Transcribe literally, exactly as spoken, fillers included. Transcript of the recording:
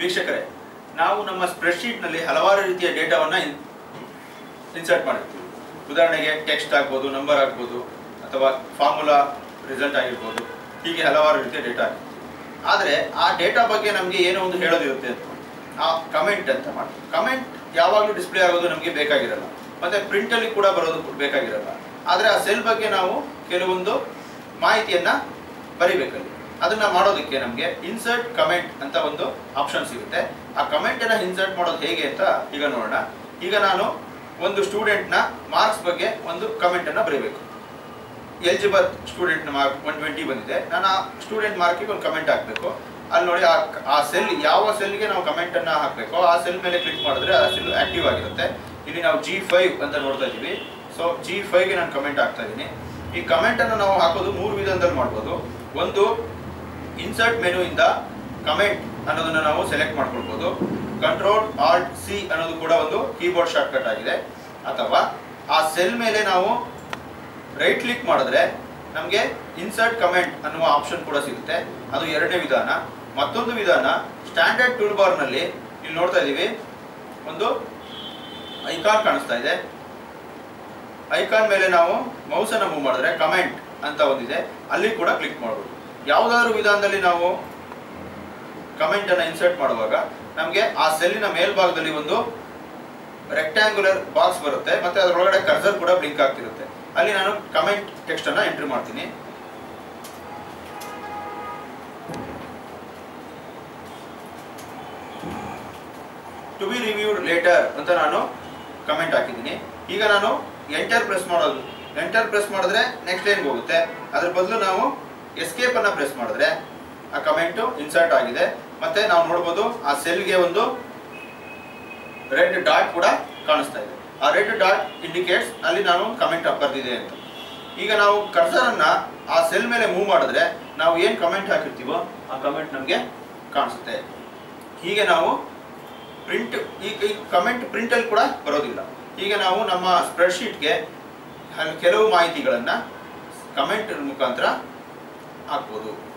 ವೀಕ್ಷಕರೇ, ನಾವು ನಮ್ಮ ಸ್ಪ್ರೆಡ್ಶೀಟ್ನಲ್ಲಿ ಹಲವಾರು ರೀತಿಯ ಡೇಟಾವನ್ನು ಇನ್ಸರ್ಟ್ ಮಾಡಿರ್ತೀವಿ. ಉದಾಹರಣೆಗೆ ಟೆಕ್ಸ್ಟ್ ಆಗ್ಬೋದು, ನಂಬರ್ ಆಗ್ಬೋದು, ಅಥವಾ ಫಾರ್ಮುಲಾ ರಿಸಲ್ಟ್ ಆಗಿರ್ಬೋದು. ಹೀಗೆ ಹಲವಾರು ರೀತಿಯ ಡೇಟಾ ಆಗಿರುತ್ತೆ. ಆದರೆ ಆ ಡೇಟಾ ಬಗ್ಗೆ ನಮಗೆ ಏನೋ ಒಂದು ಹೇಳೋದಿರುತ್ತೆ ಅಂತ ಆ ಕಮೆಂಟ್ ಅಂತ ಮಾಡಿ. ಕಮೆಂಟ್ ಯಾವಾಗಲೂ ಡಿಸ್ಪ್ಲೇ ಆಗೋದು ನಮಗೆ ಬೇಕಾಗಿರಲ್ಲ, ಮತ್ತು ಪ್ರಿಂಟಲ್ಲಿ ಕೂಡ ಬರೋದು ಬೇಕಾಗಿರಲ್ಲ. ಆದರೆ ಆ ಸೆಲ್ ಬಗ್ಗೆ ನಾವು ಕೆಲವೊಂದು ಮಾಹಿತಿಯನ್ನು ಬರಿಬೇಕಲ್ಲಿ. ಅದನ್ನು ಮಾಡೋದಕ್ಕೆ ನಮಗೆ ಇನ್ಸರ್ಟ್ ಕಮೆಂಟ್ ಅಂತ ಒಂದು ಆಪ್ಷನ್ ಸಿಗುತ್ತೆ. ಆ ಕಮೆಂಟನ್ನು ಇನ್ಸರ್ಟ್ ಮಾಡೋದು ಹೇಗೆ ಅಂತ ಈಗ ನೋಡೋಣ. ಈಗ ನಾನು ಒಂದು ಸ್ಟೂಡೆಂಟ್ನ ಮಾರ್ಕ್ಸ್ ಬಗ್ಗೆ ಒಂದು ಕಮೆಂಟನ್ನು ಬರೀಬೇಕು. ಎಲಿಜಿಬಲ್ ಸ್ಟೂಡೆಂಟ್ನ ಮಾರ್ಕ್ ಒನ್ ಟ್ವೆಂಟಿ ಬಂದಿದೆ. ನಾನು ಆ ಸ್ಟೂಡೆಂಟ್ ಮಾರ್ಕಿಗೆ ಒಂದು ಕಮೆಂಟ್ ಹಾಕಬೇಕು. ಅಲ್ಲಿ ನೋಡಿ ಆ ಆ ಸೆಲ್ ಯಾವ ಸೆಲ್ಗೆ ನಾವು ಕಮೆಂಟನ್ನು ಹಾಕಬೇಕು ಆ ಸೆಲ್ ಮೇಲೆ ಕ್ಲಿಕ್ ಮಾಡಿದ್ರೆ ಆ ಸೆಲ್ ಆಕ್ಟಿವ್ ಆಗಿರುತ್ತೆ. ಇಲ್ಲಿ ನಾವು ಜಿ ಫೈವ್ ಅಂತ ನೋಡ್ತಾ ಇದ್ದೀವಿ. ಸೊ ಜಿ ಫೈವ್ಗೆ ನಾನು ಕಮೆಂಟ್ ಹಾಕ್ತಾ ಇದ್ದೀನಿ. ಈ ಕಮೆಂಟನ್ನು ನಾವು ಹಾಕೋದು ಮೂರು ವಿಧಾನದಲ್ಲಿ ಮಾಡ್ಬೋದು. ಒಂದು, ಇನ್ಸರ್ಟ್ ಮೆನುವಿಂದ ಕಮೆಂಟ್ ಅನ್ನೋದನ್ನು ನಾವು ಸೆಲೆಕ್ಟ್ ಮಾಡ್ಕೊಳ್ಬೋದು. ಕಂಟ್ರೋಲ್ ಆಲ್ಟ್ ಸಿ ಅನ್ನೋದು ಕೂಡ ಒಂದು ಕೀಬೋರ್ಡ್ ಶಾರ್ಟ್ಕಟ್ ಆಗಿದೆ. ಅಥವಾ ಆ ಸೆಲ್ ಮೇಲೆ ನಾವು ರೈಟ್ ಕ್ಲಿಕ್ ಮಾಡಿದ್ರೆ ನಮಗೆ ಇನ್ಸರ್ಟ್ ಕಮೆಂಟ್ ಅನ್ನುವ ಆಪ್ಷನ್ ಕೂಡ ಸಿಗುತ್ತೆ. ಅದು ಎರಡನೇ ವಿಧಾನ. ಮತ್ತೊಂದು ವಿಧಾನ, ಸ್ಟ್ಯಾಂಡರ್ಡ್ ಟೂಲ್ ಬಾರ್ನಲ್ಲಿ ಇಲ್ಲಿ ನೋಡ್ತಾ ಇದ್ದೀವಿ ಒಂದು ಐಕಾನ್ ಕಾಣಿಸ್ತಾ ಇದೆ. ಐಕಾನ್ ಮೇಲೆ ನಾವು ಮೌಸನ್ನು ಮೂವ್ ಮಾಡಿದ್ರೆ ಕಮೆಂಟ್ ಅಂತ ಒಂದಿದೆ, ಅಲ್ಲಿ ಕೂಡ ಕ್ಲಿಕ್ ಮಾಡ್ಬೋದು. ಯಾವುದಾದ್ರೂ ವಿಧಾನದಲ್ಲಿ ನಾವು ಕಮೆಂಟನ್ನು ಇನ್ಸರ್ಟ್ ಮಾಡುವಾಗ ನಮಗೆ ಆ ಸೆಲ್ಲಿನ ಮೇಲ್ಭಾಗದಲ್ಲಿ ಒಂದು ರೆಕ್ಟ್ಯಾಂಗ್ಯುಲರ್ ಬಾಕ್ಸ್ ಬರುತ್ತೆ, ಮತ್ತು ಅದರೊಳಗಡೆ ಕರ್ಸರ್ ಕೂಡ ಬ್ಲಿಂಕ್ ಆಗ್ತಿರುತ್ತೆ. ಅಲ್ಲಿ ನಾನು ಕಮೆಂಟ್ ಟೆಕ್ಸ್ಟನ್ನು ಎಂಟ್ರಿ ಮಾಡ್ತೀನಿ. ಟು ಬಿ ರಿವ್ಯೂಡ್ ಲೇಟರ್ ಅಂತ ನಾನು ಕಮೆಂಟ್ ಹಾಕಿದ್ದೀನಿ. ಈಗ ನಾನು ಎಂಟರ್ ಪ್ರೆಸ್ ಮಾಡೋದು. ಎಂಟರ್ ಪ್ರೆಸ್ ಮಾಡಿದ್ರೆ ನೆಕ್ಸ್ಟ್ ಲೈನ್ಗೆ ಹೋಗುತ್ತೆ. ಅದ್ರ ಬದಲು ನಾವು ಎಸ್ಕೇಪ್ ಅನ್ನ ಪ್ರೆಸ್ ಮಾಡಿದ್ರೆ ಆ ಕಮೆಂಟು ಇನ್ಸರ್ಟ್ ಆಗಿದೆ. ಮತ್ತೆ ನಾವು ನೋಡ್ಬೋದು ಆ ಸೆಲ್ಗೆ ಒಂದು ರೆಡ್ ಡಾಟ್ ಕೂಡ ಕಾಣಿಸ್ತಾ ಇದೆ. ಆ ರೆಡ್ ಡಾಟ್ ಇಂಡಿಕೇಟ್ಸ್ ಅಲ್ಲಿ ನಾನು ಕಮೆಂಟ್ ಬರ್ದಿದೆ ಅಂತ. ಈಗ ನಾವು ಕರ್ಸರನ್ನು ಆ ಸೆಲ್ ಮೇಲೆ ಮೂವ್ ಮಾಡಿದ್ರೆ ನಾವು ಏನು ಕಮೆಂಟ್ ಹಾಕಿರ್ತೀವೋ ಆ ಕಮೆಂಟ್ ನಮಗೆ ಕಾಣಿಸುತ್ತೆ. ಹೀಗೆ ನಾವು ಪ್ರಿಂಟ್ ಈ ಕಮೆಂಟ್ ಪ್ರಿಂಟಲ್ಲಿ ಕೂಡ ಬರೋದಿಲ್ಲ. ಹೀಗೆ ನಾವು ನಮ್ಮ ಸ್ಪ್ರೆಡ್ಶೀಟ್ಗೆ ಕೆಲವು ಮಾಹಿತಿಗಳನ್ನು ಕಮೆಂಟ್ ಮುಖಾಂತರ ಹಾಕ್ಬೋದು.